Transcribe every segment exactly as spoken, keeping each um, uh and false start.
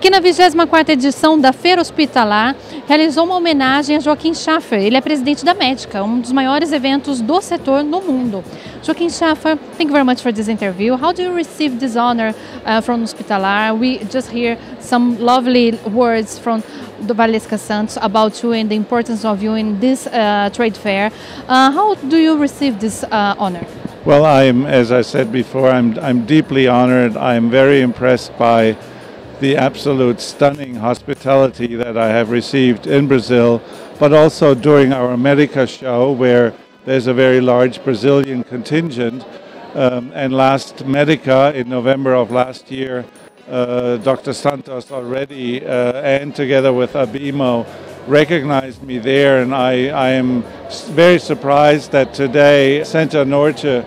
que na vigésima quarta edição da Feira Hospitalar realizou uma homenagem a Joaquim Schaffer. Ele é presidente da Médica, um dos maiores eventos do setor no mundo. Joaquim Schaffer, thank you very much for this interview. How do you receive this honor uh, from Hospitalar? We just hear some lovely words from the Valesca Santos about you and the importance of you in this uh, trade fair. Uh, how do you receive this uh, honor? Well, I'm, as I said before, I'm, I'm deeply honored. I'm very impressed by the absolute stunning hospitality that I have received in Brazil, but also during our Medica show, where there's a very large Brazilian contingent. Um, and last Medica, in November of last year, uh, Doctor Santos already, uh, and together with Abimo, recognized me there, and I, I am very surprised that today Center Norte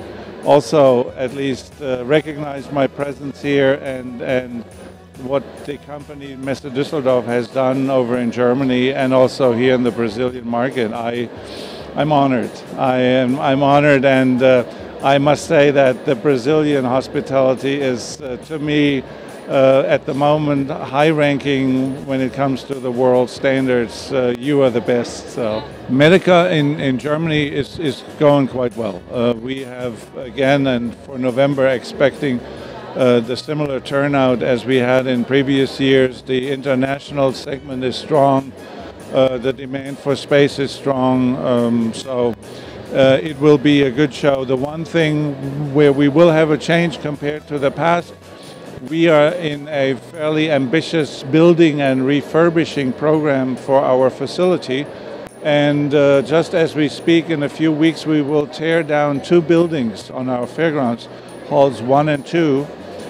also at least uh, recognized my presence here and, and what the company Messe Düsseldorf has done over in Germany and also here in the Brazilian market. I, I'm honored. I am I'm honored, and uh, I must say that the Brazilian hospitality is, uh, to me, uh, at the moment, high-ranking when it comes to the world standards. Uh, you are the best. So, Medica in, in Germany is, is going quite well. Uh, we have, again, and for November, expecting uh, the similar turnout as we had in previous years. The international segment is strong. Uh, the demand for space is strong. Um, so, uh, it will be a good show. The one thing where we will have a change compared to the past, we are in a fairly ambitious building and refurbishing program for our facility, and uh, just as we speak, in a few weeks we will tear down two buildings on our fairgrounds, halls one and two,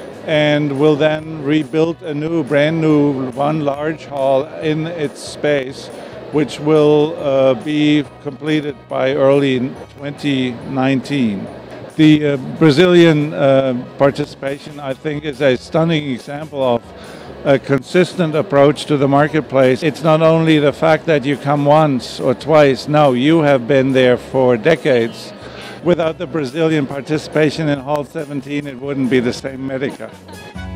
and will then rebuild a new, brand new, one large hall in its space, which will uh, be completed by early twenty nineteen. The uh, Brazilian uh, participation, I think, is a stunning example of a consistent approach to the marketplace. It's not only the fact that you come once or twice. No, you have been there for decades. Without the Brazilian participation in Hall seventeen, it wouldn't be the same Medica.